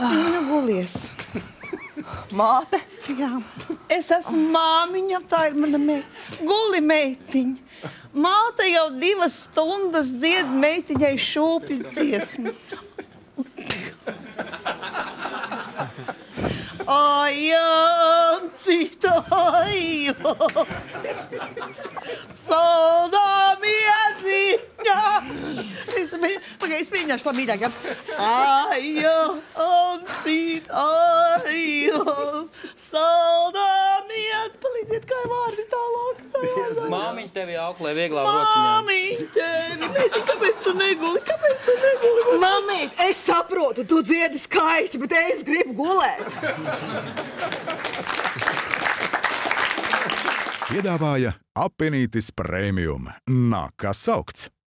meitiņa gulies. Māte? Jā, es esmu māmiņa, tā ir mana meitiņa. Guli meitiņa. Māte jau 2 stundas dzied meitiņai šūpju dziesmu. Ai, Ancita, ai, saldā mieziņa. Es mēģināšu tā mīļāk, ja? Ai, Ancita, ai, saldā mieziņa. Palīdziet, kā ir vārdi tālāk. Māmiņa tevi auklē vieglā rociņā. Māmiņa tevi, meitiņa, kāpēc tu neguli? Kāpēc tu neguli? Mamīt, es saprotu, tu dziedi skaisti, bet es gribu gulēt. Piedāvāja Appenītis Premium. Nāk kā saukts.